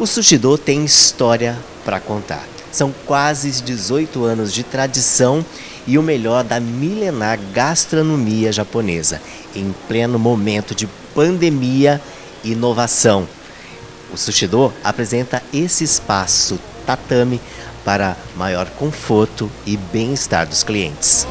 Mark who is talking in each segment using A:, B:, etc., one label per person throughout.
A: O Sushi-do tem história para contar. São quase 18 anos de tradição e o melhor da milenar gastronomia japonesa, em pleno momento de pandemia e inovação. O Sushi-do apresenta esse espaço tatame para maior conforto e bem-estar dos clientes.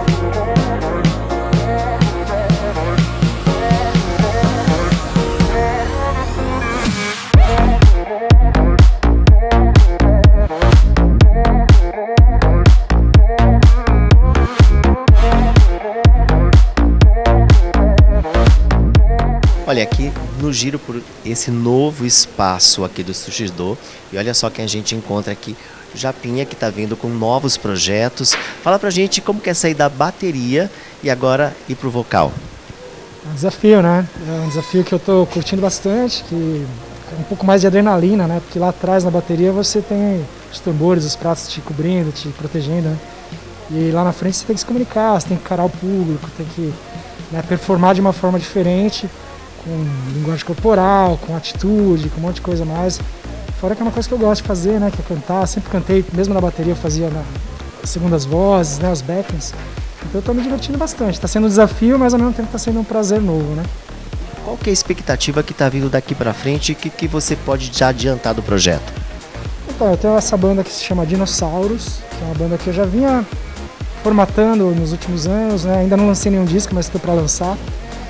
A: Olha, aqui no giro por esse novo espaço aqui do Sushi-do, e olha só quem a gente encontra aqui, o Japinha, que está vindo com novos projetos. Fala pra gente como que é sair da bateria e agora ir pro vocal.
B: É um desafio, né? É um desafio que eu tô curtindo bastante, que é um pouco mais de adrenalina, né? Porque lá atrás na bateria você tem os tambores, os pratos te cobrindo, te protegendo, né? E lá na frente você tem que se comunicar, você tem que encarar o público, tem que, né, performar de uma forma diferente, com linguagem corporal, com atitude, com um monte de coisa mais. Fora que é uma coisa que eu gosto de fazer, né, que é cantar. Sempre cantei, mesmo na bateria eu fazia as segundas vozes, né, os backings. Então eu tô me divertindo bastante. Tá sendo um desafio, mas ao mesmo tempo tá sendo um prazer novo, né.
A: Qual que é a expectativa que tá vindo daqui pra frente e que você pode já adiantar do projeto?
B: Então, eu tenho essa banda que se chama Dinossauros, que é uma banda que eu já vinha formatando nos últimos anos, né. Ainda não lancei nenhum disco, mas estou para lançar.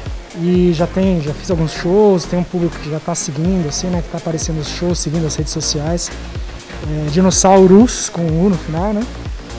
B: E já fiz alguns shows, tem um público que já está seguindo, assim, né, que está aparecendo nos shows, seguindo as redes sociais. Dinossauros, com U no final, né?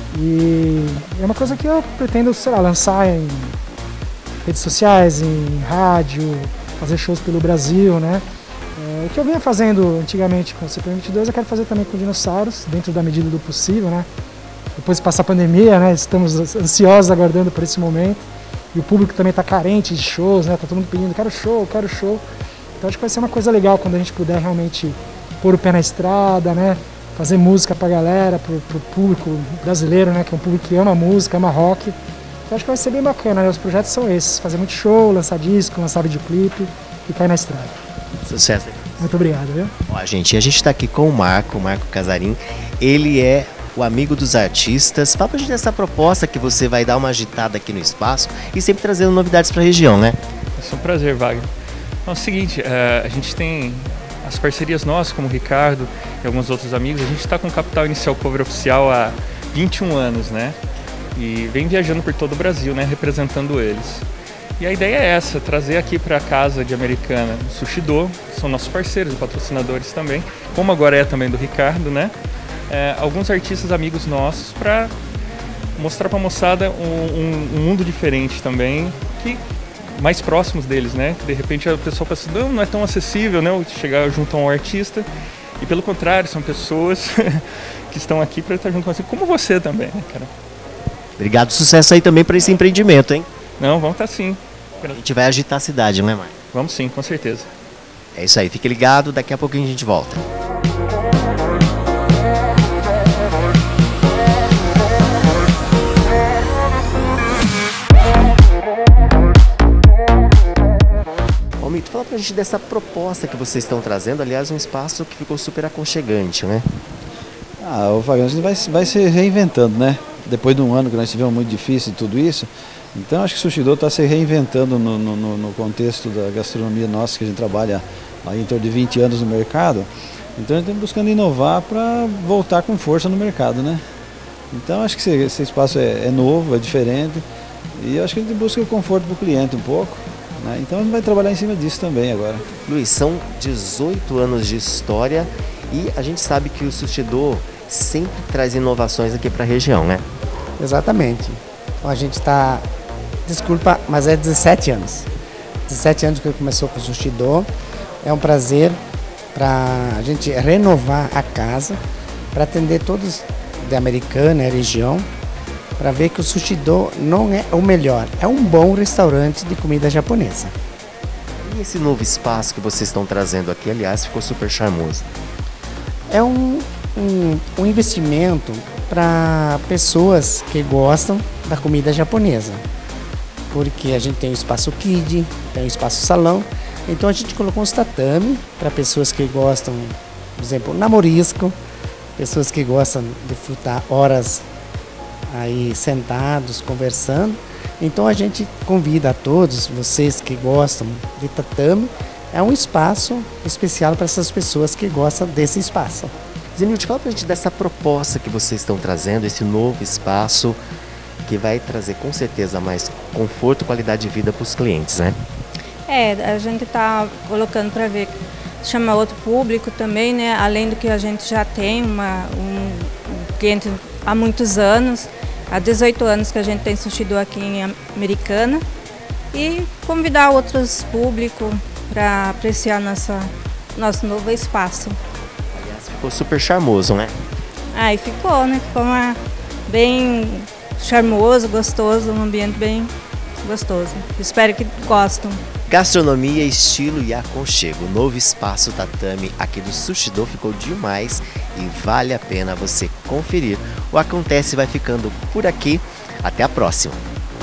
B: E é uma coisa que eu pretendo, sei lá, lançar em redes sociais, em rádio, fazer shows pelo Brasil, né? O que eu vinha fazendo antigamente com o CP22, eu quero fazer também com Dinossauros, dentro da medida do possível, né? Depois de passar a pandemia, né, estamos ansiosos aguardando por esse momento. E o público também está carente de shows, né? Tá todo mundo pedindo, quero show, quero show. Então acho que vai ser uma coisa legal quando a gente puder realmente pôr o pé na estrada, né? Fazer música pra galera, pro público brasileiro, né? Que é um público que ama música, ama rock. Então acho que vai ser bem bacana, né? Os projetos são esses, fazer muito show, lançar disco, lançar videoclipe e cair na estrada.
A: Sucesso.
B: Muito obrigado, viu?
A: Ó, a gente está aqui com o Marco Casarim. Ele é o amigo dos artistas. Fala pra gente dessa proposta que você vai dar uma agitada aqui no espaço e sempre trazendo novidades pra região, né?
C: É um prazer, Wagner. Então, é o seguinte, a gente tem as parcerias nossas, como o Ricardo e alguns outros amigos. A gente está com o Capital Inicial Cover Oficial há 21 anos, né? E vem viajando por todo o Brasil, né? Representando eles. E a ideia é essa, trazer aqui para a casa de Americana o Sushi-do, são nossos parceiros e patrocinadores também, como agora é também do Ricardo, né? Alguns artistas amigos nossos para mostrar para a moçada um mundo diferente também, que mais próximos deles, né? De repente a pessoa pensa, não é tão acessível, né? Chegar junto a um artista, e pelo contrário, são pessoas que estão aqui para estar junto com você, como você também, né, cara?
A: Obrigado, sucesso aí também para esse empreendimento, hein?
C: Não, vamos estar sim.
A: A gente vai agitar a cidade, não é, Marco?
C: Vamos sim, com certeza.
A: É isso aí, fique ligado, daqui a pouquinho a gente volta. Mito, fala pra gente dessa proposta que vocês estão trazendo, aliás, um espaço que ficou super aconchegante, né?
D: O Wagner, a gente vai se reinventando, né? Depois de um ano que nós tivemos muito difícil e tudo isso, então acho que o Sushi-do está se reinventando no contexto da gastronomia nossa, que a gente trabalha aí em torno de 20 anos no mercado. Então a gente está buscando inovar para voltar com força no mercado, né? Então acho que esse espaço é novo, é diferente, e acho que a gente busca o conforto para o cliente um pouco. Então a gente vai trabalhar em cima disso também agora.
A: Luiz, são 18 anos de história e a gente sabe que o Sushi-do sempre traz inovações aqui para a região, né?
E: Exatamente. Então a gente está, desculpa, mas é 17 anos. 17 anos que começou com o Sushi-do. É um prazer para a gente renovar a casa, para atender todos de Americana, a região, para ver que o Sushi-do não é o melhor, é um bom restaurante de comida japonesa.
A: E esse novo espaço que vocês estão trazendo aqui, aliás, ficou super charmoso.
E: É um investimento para pessoas que gostam da comida japonesa, porque a gente tem o espaço Kid, tem o espaço salão, então a gente colocou uns tatame para pessoas que gostam por exemplo, namorisco, pessoas que gostam de frutar horas aí sentados, conversando. Então a gente convida a todos, vocês que gostam de tatame, é um espaço especial para essas pessoas que gostam desse espaço.
A: Zenilde, fala pra gente dessa proposta que vocês estão trazendo, esse novo espaço que vai trazer com certeza mais conforto e qualidade de vida para os clientes, né?
F: A gente está colocando para ver, chamar outro público também, né? Além do que a gente já tem um cliente há muitos anos, há 18 anos que a gente tem sushi do aqui em Americana, e convidar outros públicos para apreciar nosso novo espaço.
A: Aliás, ficou super charmoso, né?
F: E ficou, né? Ficou bem charmoso, gostoso, um ambiente bem gostoso. Espero que gostem.
A: Gastronomia, estilo e aconchego. O novo espaço tatame aqui do Sushi-Do ficou demais e vale a pena você conferir. O Acontece vai ficando por aqui. Até a próxima!